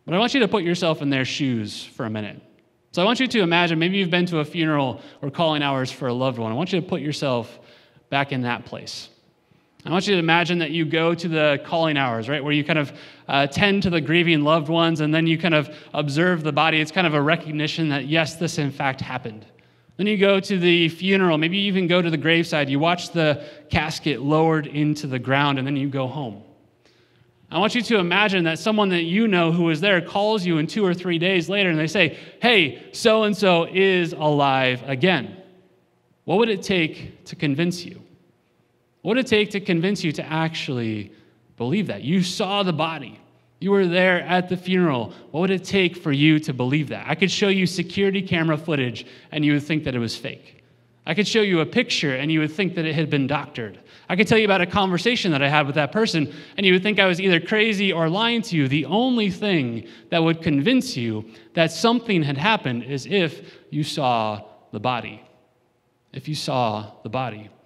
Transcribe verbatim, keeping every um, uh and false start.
But I want you to put yourself in their shoes for a minute. So I want you to imagine, maybe you've been to a funeral or calling hours for a loved one. I want you to put yourself back in that place. I want you to imagine that you go to the calling hours, right, where you kind of uh, tend to the grieving loved ones, and then you kind of observe the body. It's kind of a recognition that, yes, this in fact happened. Then you go to the funeral. Maybe you even go to the graveside. You watch the casket lowered into the ground, and then you go home. I want you to imagine that someone that you know who was there calls you in two or three days later, and they say, hey, so-and-so is alive again. What would it take to convince you? What would it take to convince you to actually believe that? You saw the body. You were there at the funeral. What would it take for you to believe that? I could show you security camera footage, and you would think that it was fake. I could show you a picture, and you would think that it had been doctored. I could tell you about a conversation that I had with that person, and you would think I was either crazy or lying to you. The only thing that would convince you that something had happened is if you saw the body. If you saw the body.